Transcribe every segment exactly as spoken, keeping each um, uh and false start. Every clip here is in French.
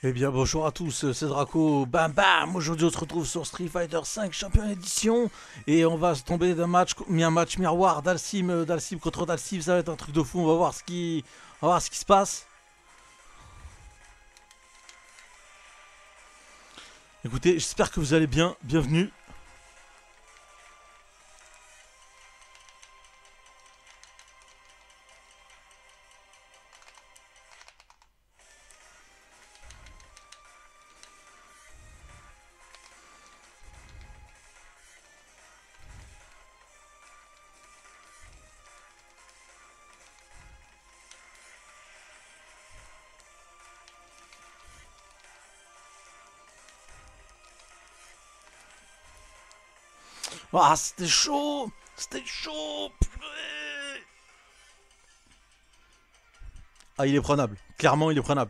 Eh bien bonjour à tous, c'est Draco, bam bam. Aujourd'hui on se retrouve sur Street Fighter cinq Champion Edition. Et on va se tomber d'un match, mi un match miroir d'Alcim, euh, d'Alcim contre Dalsim. Ça va être un truc de fou, on va voir ce qui, on va voir ce qui se passe. Écoutez, j'espère que vous allez bien, bienvenue. Ah, c'était chaud, c'était chaud, purée. Ah, il est prenable, clairement il est prenable.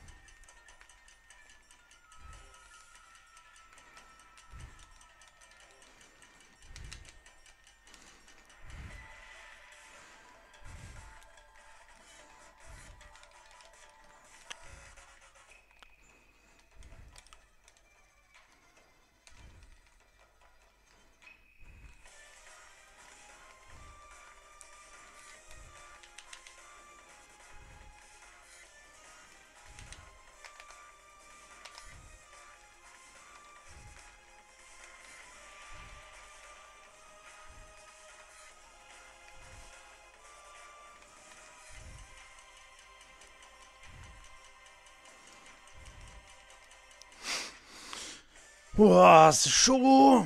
Ouah, c'est chaud.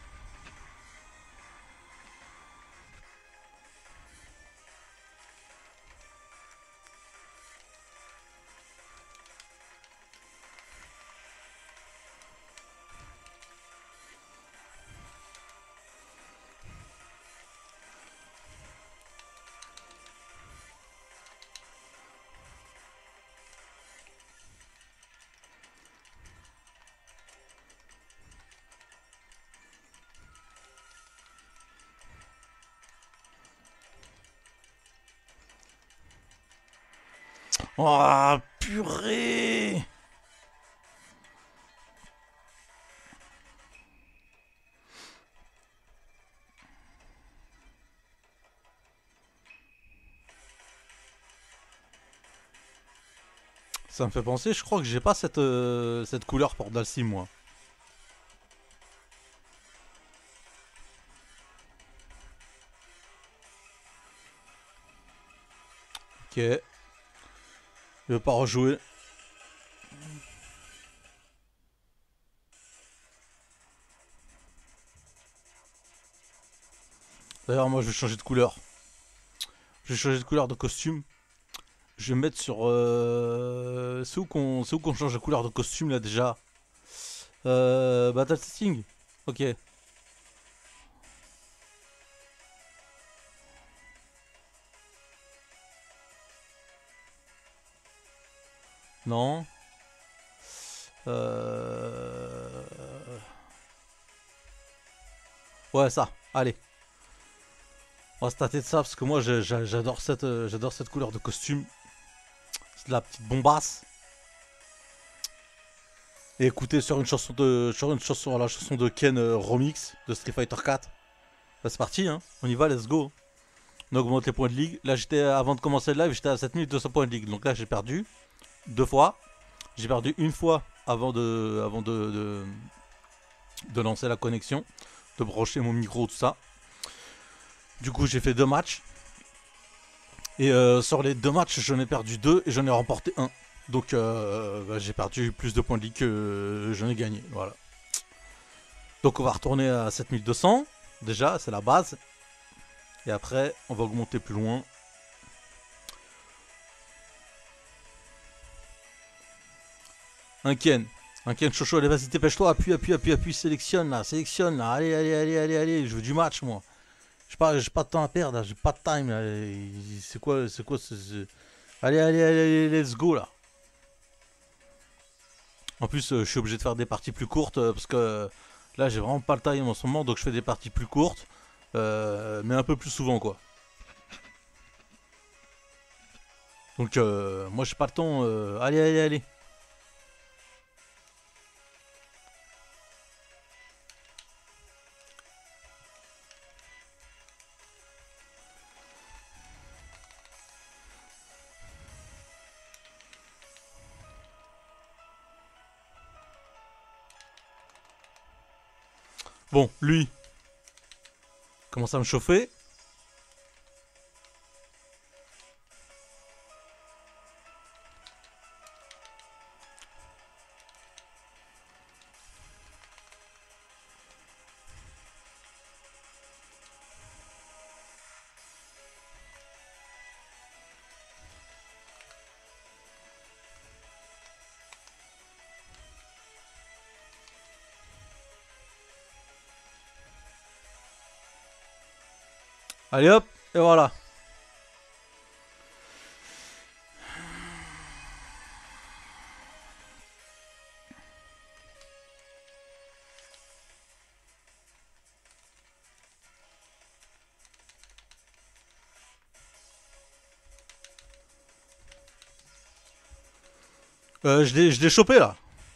Oh, purée. Ça me fait penser, je crois que j'ai pas cette, euh, cette couleur pour Dalsim, moi. Ok. Je vais pas rejouer. D'ailleurs, moi, je vais changer de couleur. Je vais changer de couleur de costume. Je vais mettre sur... Euh... C'est où qu'on qu'on change de couleur de costume, là, déjà? euh... Battle Setting. Ok. Non. Euh... Ouais, ça. Allez. On va se tâter de ça, parce que moi, j'adore cette, euh, j'adore cette couleur de costume. C'est de la petite bombasse. Et écoutez, sur une chanson de, sur une chanson, la chanson de Ken euh, remix de Street Fighter quatre. Bah, c'est parti, hein. On y va, let's go. On augmente les points de ligue. Là, j'étais, avant de commencer le live, j'étais à sept mille deux cents points de ligue. Donc là, j'ai perdu deux fois. J'ai perdu une fois avant de, avant de, de, de lancer la connexion, de brancher mon micro, tout ça. Du coup, j'ai fait deux matchs. Et euh, sur les deux matchs, j'en ai perdu deux et j'en ai remporté un. Donc, euh, bah, j'ai perdu plus de points de ligue que euh, j'en ai gagné. Voilà. Donc, on va retourner à sept mille deux cents. Déjà, c'est la base. Et après, on va augmenter plus loin. Un Ken. Un Ken Chocho, allez, vas-y, dépêche-toi. Appuie, appuie, appuie, appuie. Sélectionne là, sélectionne là. Allez, allez, allez, allez, allez. Je veux du match, moi. J'ai pas, j'ai pas de temps à perdre, j'ai pas de time là. C'est quoi, c'est quoi ce, ce... Allez, allez, allez, let's go là. En plus, euh, je suis obligé de faire des parties plus courtes euh, parce que euh, là, j'ai vraiment pas le time en ce moment, donc je fais des parties plus courtes, euh, mais un peu plus souvent quoi. Donc, euh, moi, j'ai pas le temps. euh, Allez, allez, allez. Bon, lui. Commence à me chauffer. Allez hop, et voilà. Euh, je l'ai chopé là.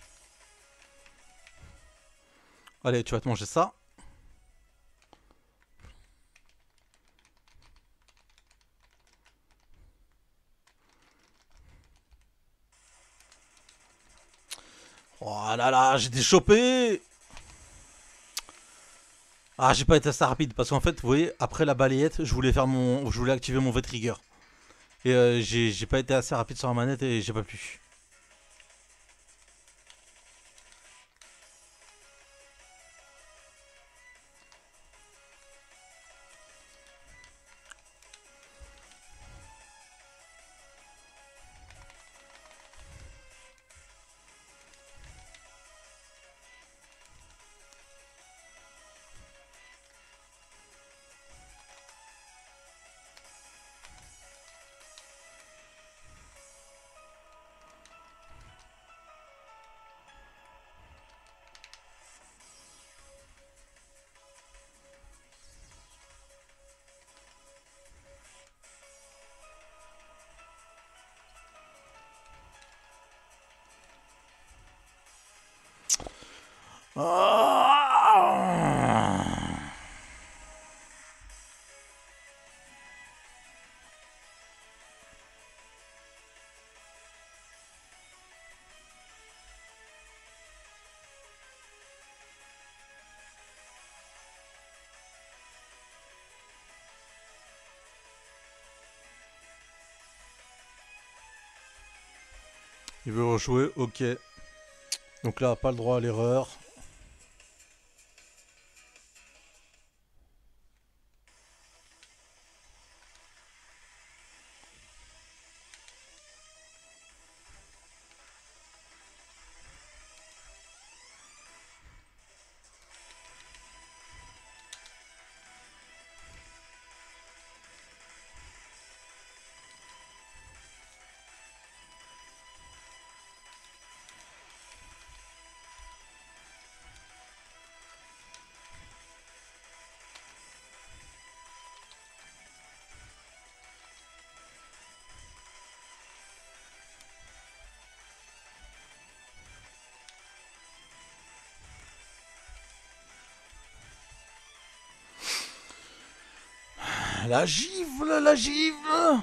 Allez, tu vas te manger ça. Oh là là, j'ai été chopé. Ah, j'ai pas été assez rapide parce qu'en fait, vous voyez, après la balayette, je voulais faire mon, je voulais activer mon V-Trigger. Et euh, j'ai pas été assez rapide sur la manette et j'ai pas pu. Ah, il veut rejouer, ok. Donc là, pas le droit à l'erreur. La gifle, la gifle.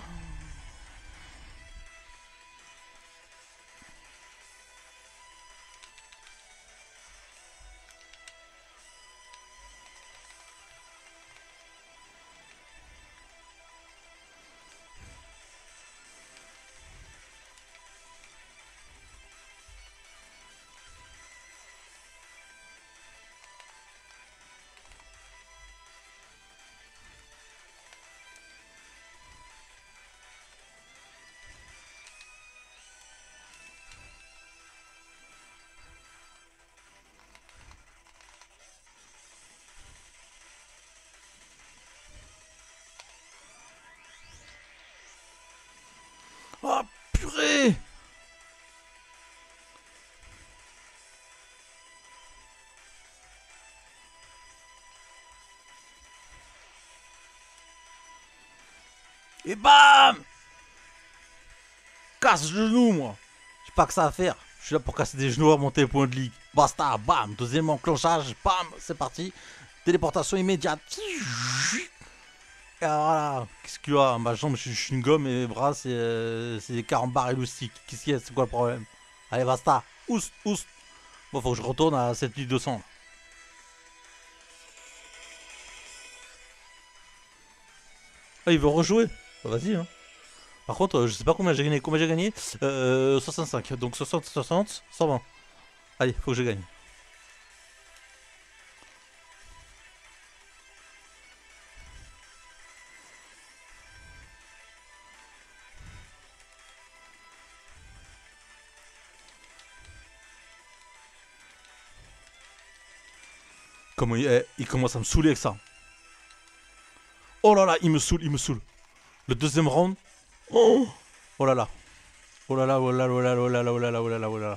Oh purée. Et bam. Casse le genou, moi. J'ai pas que ça à faire. Je suis là pour casser des genoux, à monter les points de ligue. Basta, bam. Deuxième enclenchage, bam. C'est parti. Téléportation immédiate. Et voilà. Qu'est-ce qu'il y a? Ma jambe, je suis une gomme et mes bras, c'est euh, des carambars élastiques. Qu'est-ce qu'il y a? C'est quoi le problème? Allez, basta. Oust, oust. Bon, faut que je retourne à sept mille deux cents. Ah, il veut rejouer. Bah, vas-y, hein. Par contre, euh, je sais pas combien j'ai gagné. Combien j'ai gagné euh, soixante-cinq. Donc soixante, soixante, cent vingt. Allez, faut que je gagne. Comment il, eh, il commence à me saouler avec ça. Oh là là, il me saoule, il me saoule. Le deuxième round. Oh, oh là là. Oh là là, oh là là, oh là là, oh là là, oh là là, oh là là, oh là là.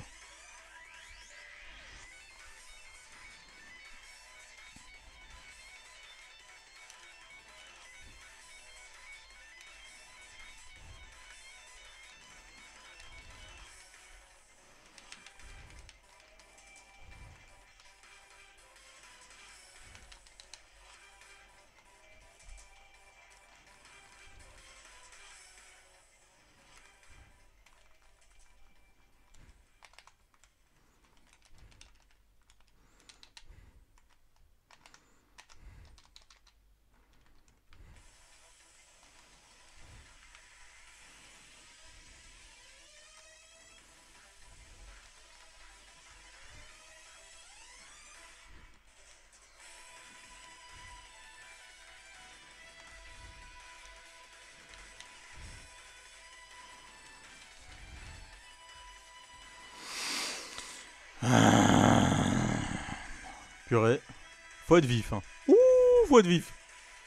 Purée. Faut être vif, hein. Ouh, faut être vif.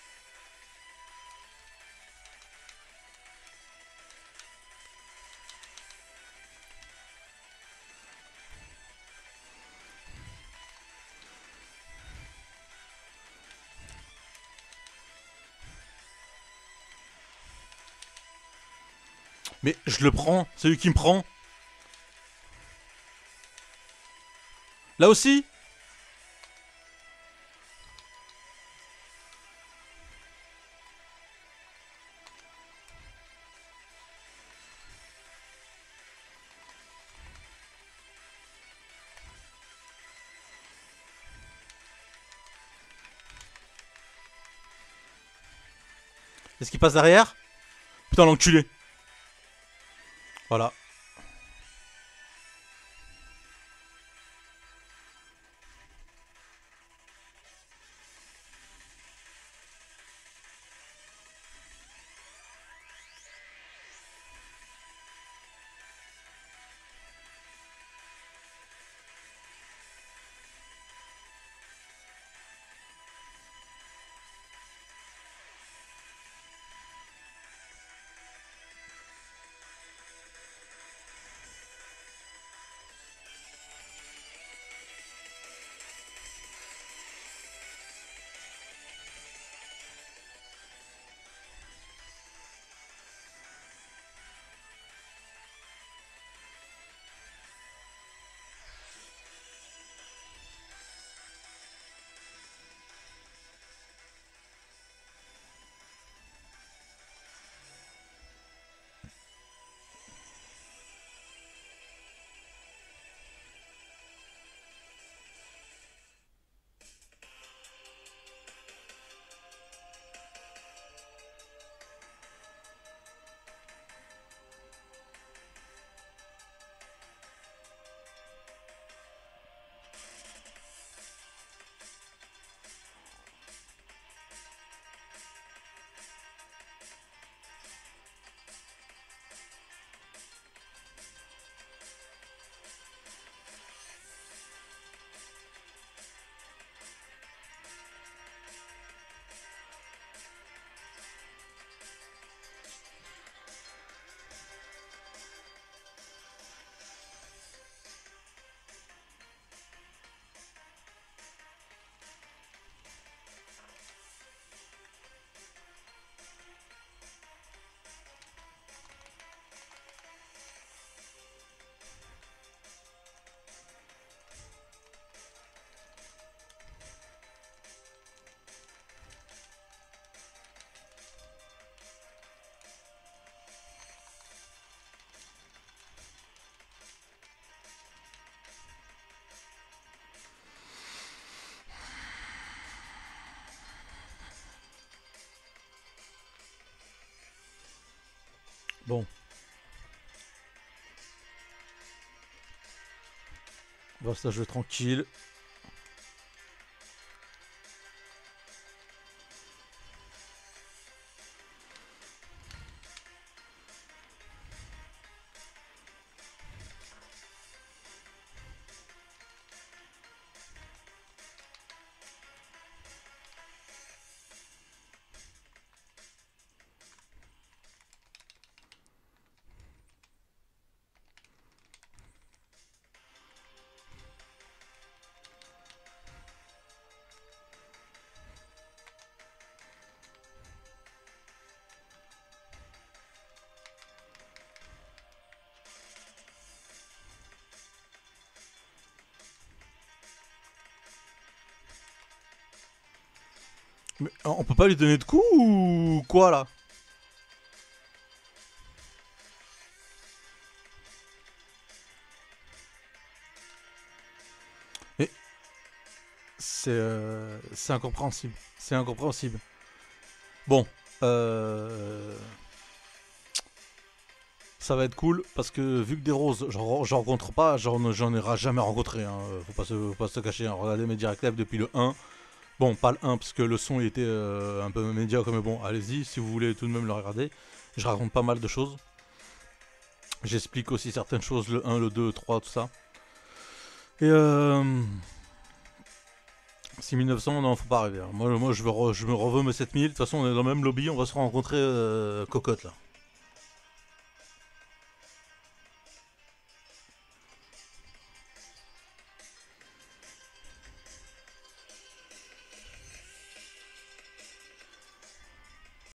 Mais je le prends, c'est lui qui me prend. Là aussi. Est-ce qu'il passe derrière? Putain, l'enculé. Voilà. Bon. On va se jouer tranquille. Mais on peut pas lui donner de coups ou quoi là? Mais c'est euh, c'est incompréhensible. C'est incompréhensible. Bon, euh, ça va être cool parce que vu que des roses, j'en j'en rencontre pas, j'en j'en ai jamais rencontré. Hein. Faut pas se, faut pas se cacher. Hein. Regardez mes direct live depuis le un. Bon, pas le un parce que le son il était euh, un peu médiocre, mais bon, allez-y si vous voulez tout de même le regarder. Je raconte pas mal de choses. J'explique aussi certaines choses, le un, le deux, le trois, tout ça. Et euh... six mille neuf cents, non, faut pas arriver. Hein. Moi, moi je, veux re, je me reveux mes sept mille. De toute façon, on est dans le même lobby, on va se rencontrer euh, cocotte là.